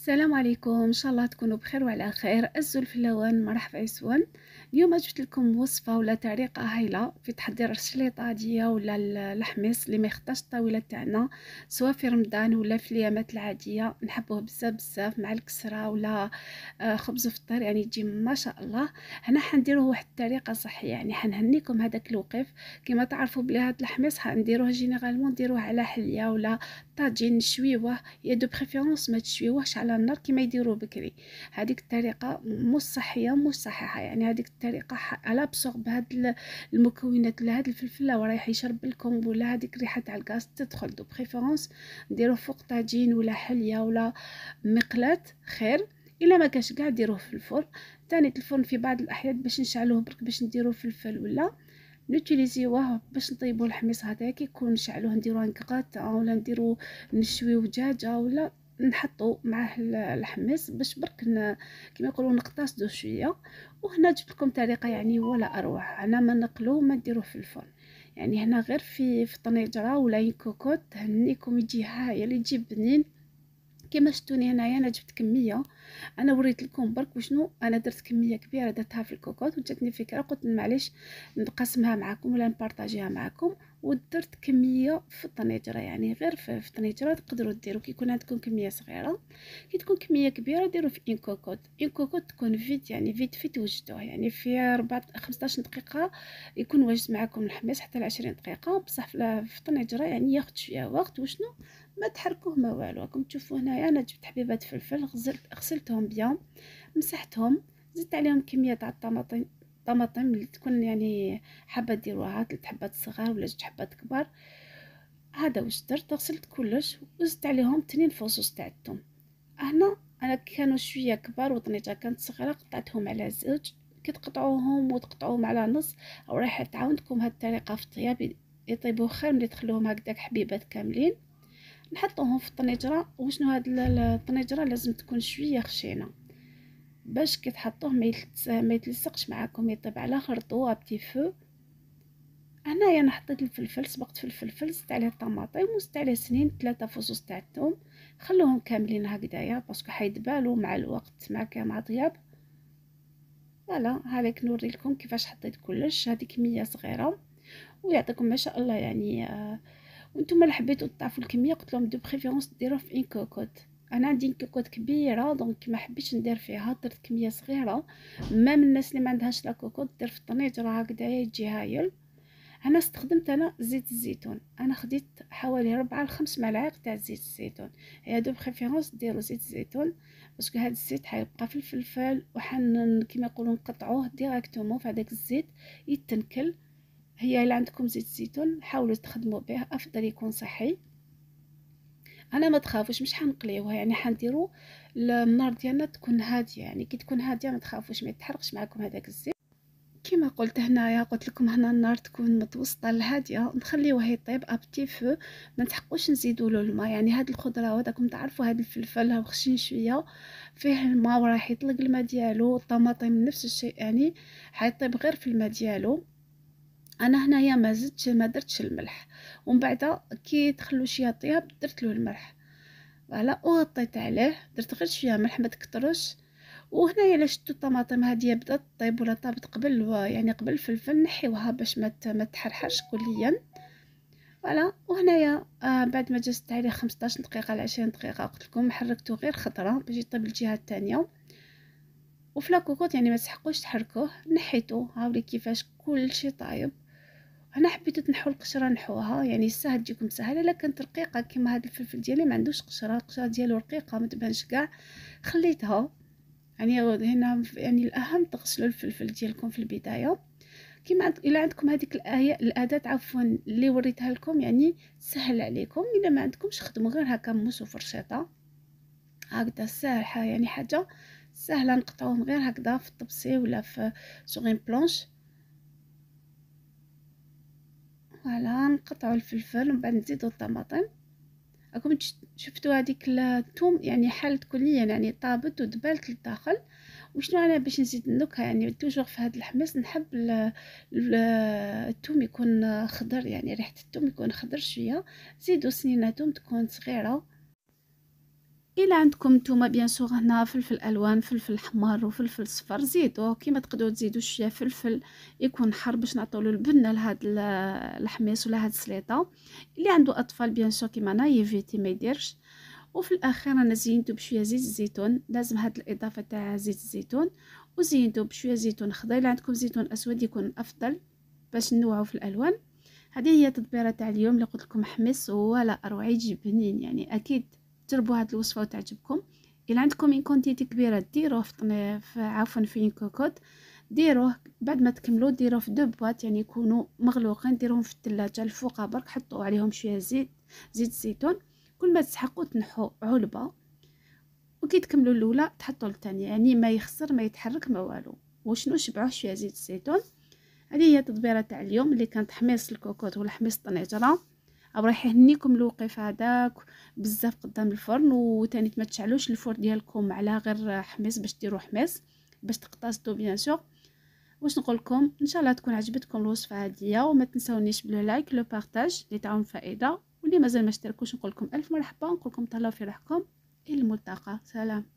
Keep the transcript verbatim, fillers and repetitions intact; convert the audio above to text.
السلام عليكم، ان شاء الله تكونوا بخير وعلى خير. الزول الفلوان، مرحبا يسون. اليوم جبت لكم وصفه ولا طريقه هايله في تحضير الشليطه ديال ولا الحميص اللي ما يخطاش الطاوله تاعنا، سواء في رمضان ولا في الايامات العاديه. نحبوه بزاف بزاف مع الكسره ولا آه، خبز فطير، يعني تجي ما شاء الله. هنا حنديروه واحد الطريقه صحيه، يعني حنهنيكم هذاك الوقيف. كما تعرفوا بلي هذا الحميص حنديروه جينيرالمون نديروه على حليه ولا طاجين نشويوه، يا دو بريفيرونس ما تشويوهش على النار كما يديروا بكري. هذيك الطريقه مش صحيه مش صحيحه، يعني هذيك الطريقه على بصوغ بهاد المكونات ولا هاد الفلفل رايح يشرب لكم، ولا هذيك ريحه تاع الغاز تدخل. دو بريفيرونس نديروه فوق طاجين ولا حليه ولا مقلاة خير. الا ما كانش كاع ديروه في الفرن. ثاني الفرن في بعض الاحيان باش نشعلوه برك باش نديروا فلفل ولا نوتيليزيوه باش نطيبوا الحميص هذا كي يكون نشعلوه نديروه نكغات ولا نديرو نشويو دجاجه ولا نحطو معاه الحميص باش برك كما يقولوا نقتصدوا شويه. وهنا جبت لكم طريقه يعني ولا اروع. انا ما نقلو ما نديروه في الفرن، يعني هنا غير في في طنجره ولا كوكوت هنيكم يجي هايل يجي بنين. كما شفتوني هنايا انا جبت كميه، انا وريت لكم برك وشنو انا درت كميه كبيره درتها في الكوكوط، وجاتني فكره قلت معليش نقسمها معكم ولا نبارطاجيها معكم. ودرت كميه في الطنجره، يعني غير في الطنجره تقدروا ديروا كي يكون عندكم كميه صغيره. كي تكون كميه كبيره ديروا في ان كوكوط. ان كوكوط تكون فيت، يعني فيت فيت توجدوه، يعني في أربعة خمسطاش دقيقه يكون واجد معكم الحميص حتى ل عشرين دقيقه. بصح في الطنجره يعني ياخذ شويه وقت. وشنو ما تحركوه ما والو. راكم تشوفوا هنايا انا جبت حبيبات فلفل، غسلت غسلتهم بيان، مسحتهم، زدت عليهم كميه تاع الطماطم طماطم اللي تكون يعني حابه ديروها ثلاث حبات صغار ولا جوج حبات كبار. هذا واش درت، غسلت كلش وزدت عليهم تنين فصوص تاع الثوم. هنا انا كانوا شويه كبار وطنيجه كانت صغيره قطعتهم على زوج. كي تقطعوهم وتقطعوهم على نص او راح تعاونكم هاد الطريقه في الطياب يطيبوا خير ملي تخلوهم هكذاك حبيبات كاملين. نحطوهم في الطنجره. وشنو هاد الطنجره لازم تكون شويه خشينه باش كي تحطوه ما يتلص ما يتلصقش معاكم، يطيب على خرطو ابتي فو. هنايا انا حطيت الفلفل، سبقت في الفلفل، زدت عليه الطماطم وزدت عليه سنين ثلاثه فصوص تاع الثوم. خلوهم كاملين هكذايا باسكو حيدبالوا مع الوقت مع مع طياب. فوالا هاك نوري لكم كيفاش حطيت كلش. هذه كميه صغيره ويعطيكم ما شاء الله يعني آه وانتم اللي حبيتوا تضاعفوا الكميه قلت لهم دو بريفيرونس ديروه في ان كوكوت. انا عندي كوكوت كبيره دونك ما حبيتش ندير فيها، درت كميه صغيره. ما من الناس اللي ما عندهاش لا كوكوت دير في الطنجره هكذا يجي هايل. انا استخدمت انا زيت الزيتون، انا خديت حوالي ربعة لخمس ملاعق تاع زيت الزيتون. هي دو بريفيرونس ديروا زيت الزيتون باسكو هذا الزيت حيبقى في الفلفل وحن كيما يقولوا نقطعوه ديراكتومون في هذاك الزيت يتنكل. هي الا عندكم زيت الزيتون حاولوا تخدموا به، افضل يكون صحي. انا ما تخافوش مش حنقليوها، يعني حنديروا النار ديالنا تكون هاديه، يعني كي تكون هاديه ما تخافوش ما يتحرقش معكم هذاك الزيت. كما قلت هنايا قلت لكم هنا النار تكون متوسطه لهاديه، نخليوه يطيب ابتي فو. ما نحقوش نزيدوا له الماء، يعني هاد الخضره راكم تعرفوا هاد الفلفل هو خشين شويه فيه الماء وراح يطلق الماء ديالو. الطماطم نفس الشيء يعني حيطيب غير في الماء ديالو. انا هنايا ما زدتش ما درتش الملح، ومن بعد كي تخلو شويه طياب درت له الملح. فوالا وغطيت عليه، درت غير شويه ملح ما تكترش. وهنايا الا شفتوا الطماطم هذه بدات طيب ولا طابت قبل يعني قبل الفلفل نحيوها باش ما ما تحرحرش كليا. فوالا وهنايا آه بعد ما جلست عليه خمسطاش دقيقه ل عشرين دقيقه قلت لكم حركته غير خطره باش يطيب الجهه الثانيه. وفي لاكوكوط يعني ما تسحقوش تحركوه، نحيته هاولي كيفاش كل شيء طايب. انا حبيت تنحو القشره نحوها، يعني سهل تجيكم سهله. الا كانت رقيقه كيما هذا الفلفل ديالي ما عندوش قشره، القشره ديالو رقيقه ما تبانش كاع، خليتها. يعني هنا يعني الاهم تغسلوا الفلفل ديالكم في البدايه. كيما الا عندكم هذيك الايه الاداه عفوا اللي وريتها لكم يعني سهل عليكم. الا ما عندكمش خدموا غير هكا موس وفرشيطه هكذا ساهله، يعني حاجه سهله نقطعوهم غير هكذا في الطبسي ولا في سوغين بلونش. فوالا نقطعوا الفلفل ومن بعد نزيدوا الطماطم. راكم شفتوا هذيك الثوم يعني حالت كليا يعني طابت ودبلت للداخل. وشنو انا باش نزيد النكهه يعني توجور في هذا الحمص نحب الثوم يكون خضر، يعني ريحه الثوم يكون خضر شويه. زيدوا سنينه ثوم تكون صغيره. الا عندكم نتوما بيان سور هنا فلفل الوان، فلفل احمر وفلفل صفر زيدوه، كيما تقدروا تزيدوا شويه فلفل يكون حار باش نعطيو له البنه لهاد الحميص ولا هاد السليطه. اللي عنده اطفال بيان سور كيما انا يفيتي ما يديرش. وفي الاخير انا زينته بشويه زيت الزيتون، لازم هاد الاضافه تاع زيت الزيتون، وزينته بشويه زيتون خضر. الا عندكم زيتون اسود يكون افضل باش نوعوا في الالوان. هذه هي تدبيره تاع اليوم اللي قلت لكم حمص ولا اروع يجي بنين، يعني اكيد جربوا هاد الوصفه وتعجبكم. الا عندكم ان كونتيتي كبيره ديروه في طن... في عفوا في كوكوط، ديروه بعد ما تكملوا ديروه في دو بواط، يعني يكونوا مغلوقين، ديروهم في الثلاجه الفوق برك، حطوا عليهم شويه زيت زيت الزيتون. كل ما تسحقوا تنحوا علبه، وكي تكملوا الاولى تحطوا الثانيه، يعني ما يخسر ما يتحرك ما والو. وشنو شبعوه شويه زيت الزيتون. هذه هي تدبيره تاع اليوم اللي كانت حميص الكوكوط ولا حميص الطنجره. راح يهنيكم الوقيف هذاك بزاف قدام الفرن، وتاني ما تشعلوش الفرن ديالكم على غير حميص باش ديروا حميص باش تقتصدوا بيان سور. واش نقول لكم، ان شاء الله تكون عجبتكم الوصفه هذه، وما تنسونيش بلو لايك لو بارطاج اللي تعاون فائده. واللي مازال ما اشتركوش نقول لكم الف مرحبا، نقول لكم تهلاو في روحكم، الى الملتقى، سلام.